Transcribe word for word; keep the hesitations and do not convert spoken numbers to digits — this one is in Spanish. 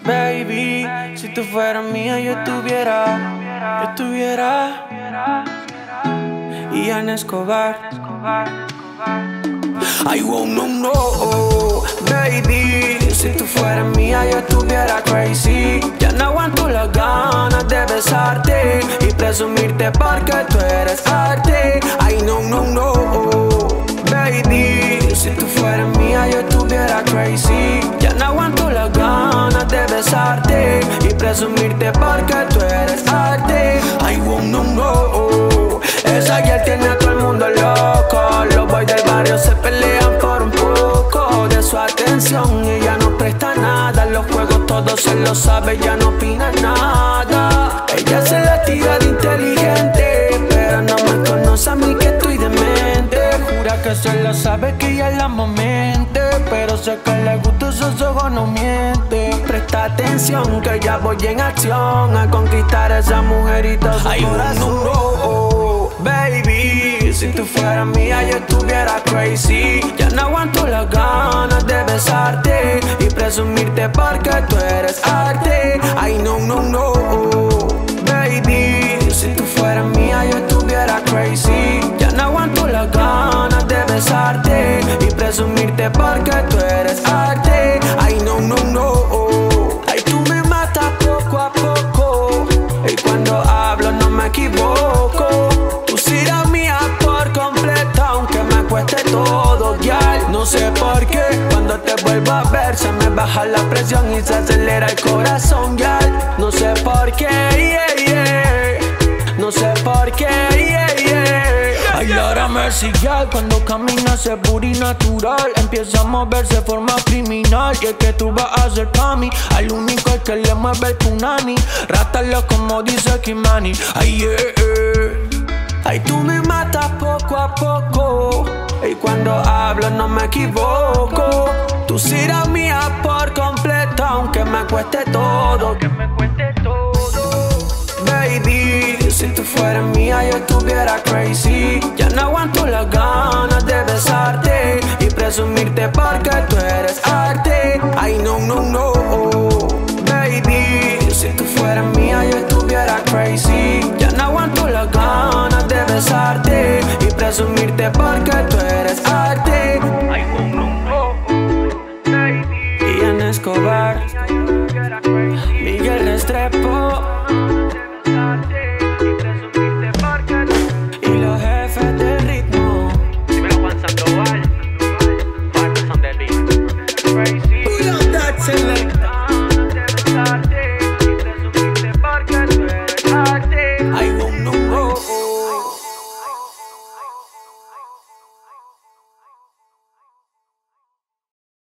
Baby, si tú fueras mía, yo estuviera, yo estuviera Ian Escobar. I wanna know, baby, si tú fueras mía, yo estuviera crazy. Ya no aguanto las ganas de besarte y presumirte porque tú eres arte. I no, no, no, baby, si tú fueras mía, yo estuviera crazy. Ya no aguanto las ganas de besarte y presumirte porque tú eres arte. I wanna know, esa girl tiene a todo el mundo loco. Los boys del barrio se pelean por un poco de su atención. Ella no presta nada, los juegos todos se lo sabe, ya no opina nada. Ella se la tira de inteligente, pero no me conoce a mí que estoy demente. Jura que se lo sabe, que ella la momente, pero sé que le gusta, esos ojos no mienten. Presta atención que ya voy en acción a conquistar a esa mujerita su corazón. No, baby, si tú fueras mía, yo estuviera crazy. Ya no aguanto las ganas de besarte y presumirte porque tú eres arte. Ay, no, no, no, baby, si tú fueras mía, yo estuviera crazy. Ya no aguanto las ganas de besarte y presumirte porque tú eres arte. Ay, no, no, no, ay, tú me matas poco a poco y cuando hablo no me equivoco. Tú serás mía por completo aunque me cueste todo, girl. No sé por qué cuando te vuelvo a ver se me baja la presión y se acelera el corazón, girl. No sé por qué, yeah, yeah. No sé por qué, yeah, yeah. Ay, Laura Mercy, girl, cuando camina se booty natural. Empieza a moverse de forma criminal. Y es que tú vas a ser pa' mí. Al único es que le mueve el punani. Rátalo como dice Kimani. Ay, yeah, yeah. Ay, tú me matas poco a poco y cuando hablo no me equivoco. Tú serás mía por completo aunque me cueste todo, que me cueste todo. Baby, si tú fueras mía, yo estuviera crazy. Ya no aguanto las ganas de besarte y presumirte porque tú eres arte. Ay, no, no, no, baby, si tú fueras mía, yo estuviera crazy. Ya no aguanto las ganas de besarte y presumirte porque tú eres arte. Ay, no, no, baby. Ian Escobar, Miguel Restrepo.